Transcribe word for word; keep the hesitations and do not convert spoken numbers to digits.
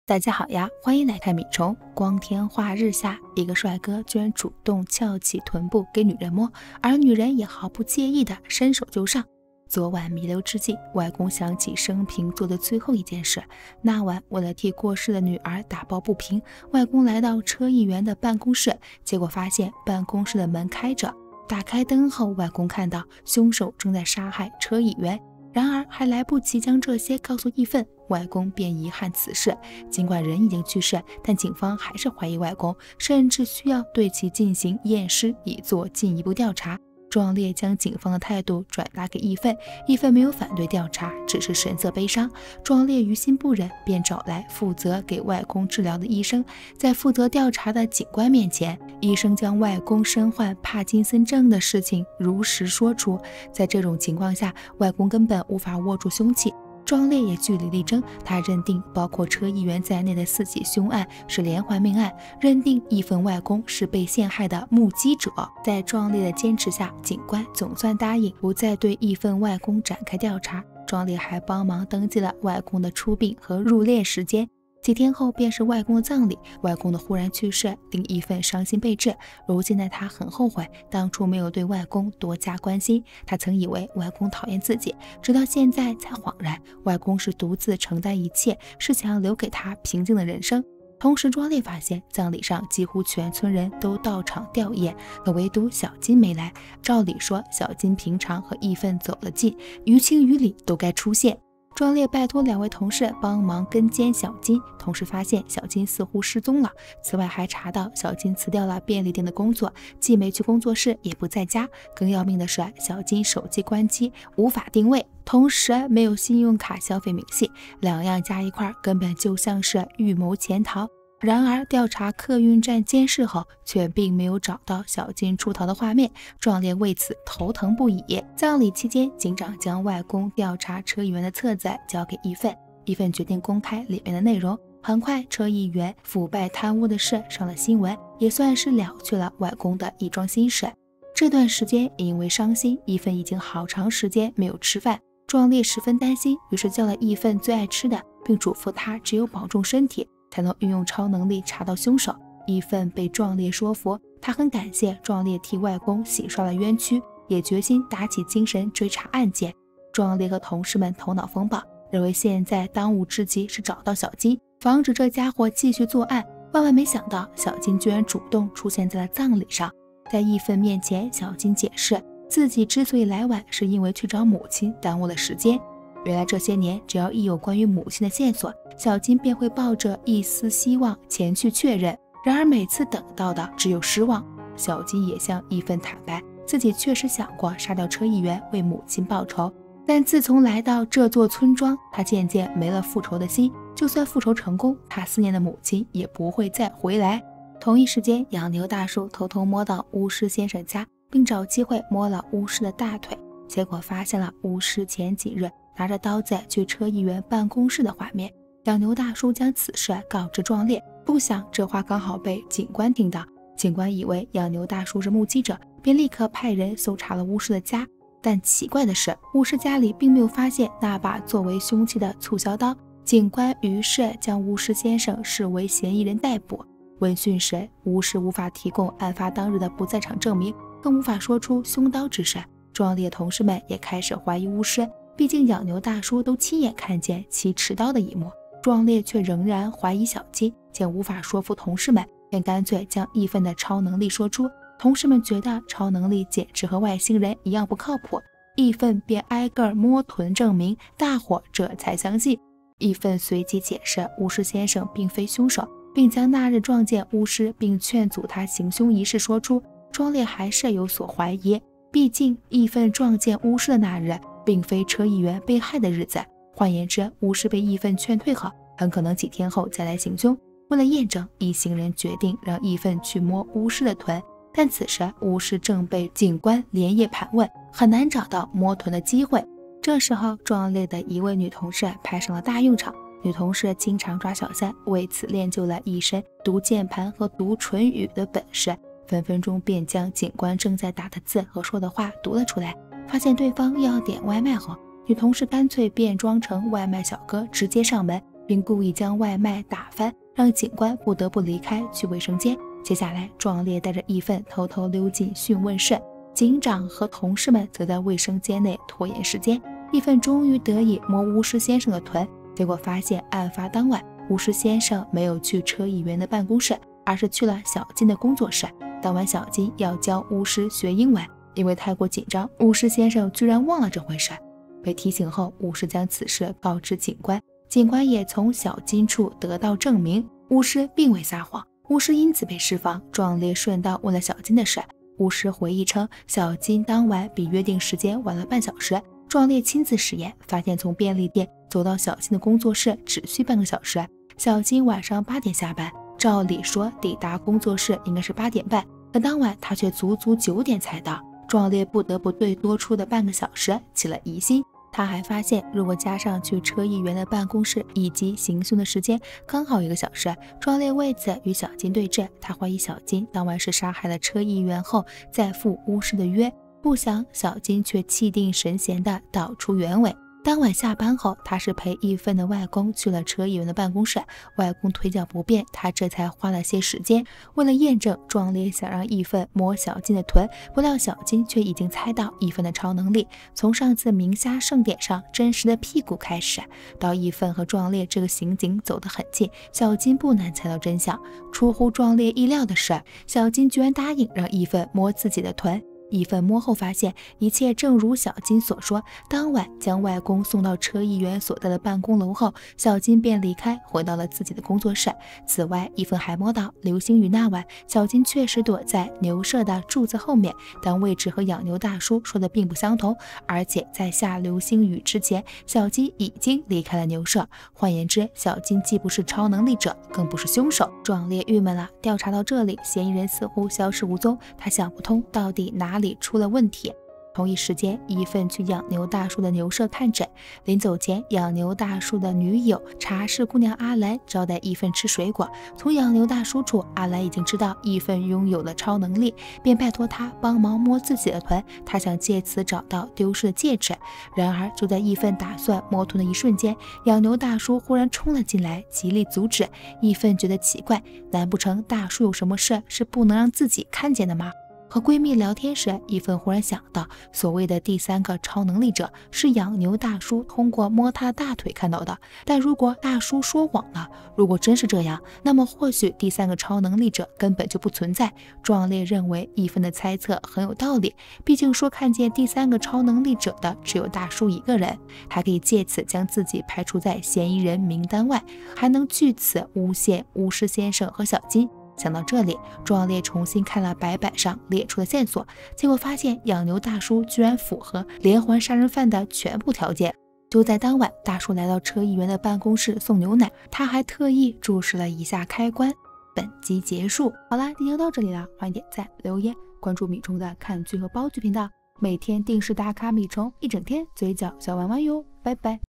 大家好呀，欢迎来看米虫。光天化日下，一个帅哥居然主动翘起臀部给女人摸，而女人也毫不介意的伸手就上。昨晚弥留之际，外公想起生平做的最后一件事。那晚为了替过世的女儿打抱不平，外公来到车议员的办公室，结果发现办公室的门开着。打开灯后，外公看到凶手正在杀害车议员。然而还来不及将这些告诉义愤，外公便遗憾此事。尽管人已经去世，但警方还是怀疑外公，甚至需要对其进行验尸，以做进一步调查。壮烈将警方的态度转达给义愤，义愤没有反对调查，只是神色悲伤。壮烈于心不忍，便找来负责给外公治疗的医生，在负责调查的警官面前，医生将外公身患帕金森症的事情如实说出。在这种情况下，外公根本无法握住凶器。壮烈也据理力争，他认定包括车议员在内的四起凶案是连环命案，认定义愤外公是被陷害的目击者。在壮烈的坚持下，警官总算答应不再对义愤外公展开调查。壮烈还帮忙登记了外公的出殡和入殓时间。几天后便是外公的葬礼，外公的忽然去世令义愤伤心备至。如今的他很后悔当初没有对外公多加关心，他曾以为外公讨厌自己，直到现在才恍然，外公是独自承担一切，是想要留给他平静的人生。同时壮烈发现葬礼上几乎全村人都到场吊唁，可唯独小金没来。照理说小金平常和义愤走了近，于情于理都该出现。壮烈拜托两位同事帮忙跟监小金，同时发现小金似乎失踪了。此外还查到小金辞掉了便利店的工作，既没去工作室也不在家。更要命的是，小金手机关机，无法定位，同时没有信用卡消费明细，两样加一块根本就像是预谋潜逃。然而调查客运站监视后，却并没有找到小金出逃的画面，壮烈为此头疼不已。葬礼期间，警长将外公调查车议员的册子交给义愤，义愤决定公开里面的内容。很快，车议员腐败贪污的事上了新闻，也算是了却了外公的一桩心事。这段时间因为伤心，义愤已经好长时间没有吃饭，壮烈十分担心，于是叫了义愤最爱吃的，并嘱咐他只有保重身体才能运用超能力查到凶手。义愤被壮烈说服，他很感谢壮烈替外公洗刷了冤屈，也决心打起精神追查案件。壮烈和同事们头脑风暴，认为现在当务之急是找到小金，防止这家伙继续作案。万万没想到，小金居然主动出现在了葬礼上。在义愤面前，小金解释自己之所以来晚，是因为去找母亲耽误了时间。原来这些年，只要一有关于母亲的线索，小金便会抱着一丝希望前去确认，然而每次等到的只有失望。小金也向义愤坦白，自己确实想过杀掉车议员为母亲报仇，但自从来到这座村庄，他渐渐没了复仇的心，就算复仇成功，他思念的母亲也不会再回来。同一时间，养牛大叔偷偷摸到巫师先生家，并找机会摸了巫师的大腿，结果发现了巫师前几日拿着刀子去车议员办公室的画面。养牛大叔将此事告知壮烈，不想这话刚好被警官听到。警官以为养牛大叔是目击者，便立刻派人搜查了巫师的家。但奇怪的是，巫师家里并没有发现那把作为凶器的促销刀。警官于是将巫师先生视为嫌疑人逮捕。闻讯时，巫师无法提供案发当日的不在场证明，更无法说出凶刀之事。壮烈同事们也开始怀疑巫师，毕竟养牛大叔都亲眼看见其持刀的一幕。壮烈却仍然怀疑小金，见无法说服同事们，便干脆将义愤的超能力说出。同事们觉得超能力简直和外星人一样不靠谱，义愤便挨个摸臀证明，大伙这才相信。义愤随即解释巫师先生并非凶手，并将那日撞见巫师并劝阻他行凶一事说出。壮烈还是有所怀疑，毕竟义愤撞见巫师的那日并非车议员被害的日子，换言之，巫师被义愤劝退后，很可能几天后再来行凶。为了验证，一行人决定让义愤去摸巫师的臀，但此时巫师正被警官连夜盘问，很难找到摸臀的机会。这时候壮烈的一位女同事派上了大用场。女同事经常抓小三，为此练就了一身读键盘和读唇语的本事，分分钟便将警官正在打的字和说的话读了出来。发现对方要点外卖后，女同事干脆变装成外卖小哥，直接上门， 并故意将外卖打翻，让警官不得不离开去卫生间。接下来，壮烈带着义愤偷偷溜进讯问室，警长和同事们则在卫生间内拖延时间。义愤终于得以摸巫师先生的臀，结果发现案发当晚，巫师先生没有去车议员的办公室，而是去了小金的工作室。当晚小金要教巫师学英文，因为太过紧张，巫师先生居然忘了这回事。被提醒后，巫师将此事告知警官，警官也从小金处得到证明，巫师并未撒谎。巫师因此被释放。壮烈顺道问了小金的事，巫师回忆称，小金当晚比约定时间晚了半小时。壮烈亲自实验，发现从便利店走到小金的工作室只需半个小时。小金晚上八点下班，照理说抵达工作室应该是八点半，可当晚他却足足九点才到。壮烈不得不对多出的半个小时起了疑心。他还发现，如果加上去车议员的办公室以及行凶的时间，刚好一个小时。壮烈为此与小金对峙，他怀疑小金当晚是杀害了车议员后再赴巫师的约，不想小金却气定神闲地道出原委。当晚下班后，他是陪义愤的外公去了车议员的办公室，外公腿脚不便，他这才花了些时间。为了验证，壮烈想让义愤摸小金的臀，不料小金却已经猜到义愤的超能力，从上次明虾盛典上真实的屁股开始，到义愤和壮烈这个刑警走得很近，小金不难猜到真相。出乎壮烈意料的是，小金居然答应让义愤摸自己的臀。义愤摸后发现，一切正如小金所说，当晚将外公送到车议员所在的办公楼后，小金便离开，回到了自己的工作室。此外，义愤还摸到流星雨那晚，小金确实躲在牛舍的柱子后面，但位置和养牛大叔说的并不相同，而且在下流星雨之前，小金已经离开了牛舍。换言之，小金既不是超能力者，更不是凶手。壮烈郁闷了，调查到这里，嫌疑人似乎消失无踪，他想不通到底哪里出了问题。同一时间，义愤去养牛大叔的牛舍看诊。临走前，养牛大叔的女友茶室姑娘阿兰招待义愤吃水果。从养牛大叔处，阿兰已经知道义愤拥有了超能力，便拜托他帮忙摸自己的臀，他想借此找到丢失的戒指。然而，就在义愤打算摸臀的一瞬间，养牛大叔忽然冲了进来，极力阻止。义愤觉得奇怪，难不成大叔有什么事是不能让自己看见的吗？和闺蜜聊天时，义愤忽然想到，所谓的第三个超能力者是养牛大叔通过摸他的大腿看到的。但如果大叔说谎了，如果真是这样，那么或许第三个超能力者根本就不存在。壮烈认为义愤的猜测很有道理，毕竟说看见第三个超能力者的只有大叔一个人，还可以借此将自己排除在嫌疑人名单外，还能据此诬陷巫师先生和小金。想到这里，壮烈重新看了白板上列出的线索，结果发现养牛大叔居然符合连环杀人犯的全部条件。就在当晚，大叔来到车议员的办公室送牛奶，他还特意注视了一下开关。本集结束。好啦，今天就到这里了，欢迎点赞、留言、关注米虫的看剧和煲剧频道，每天定时打卡米虫，一整天嘴角小弯弯哟，拜拜。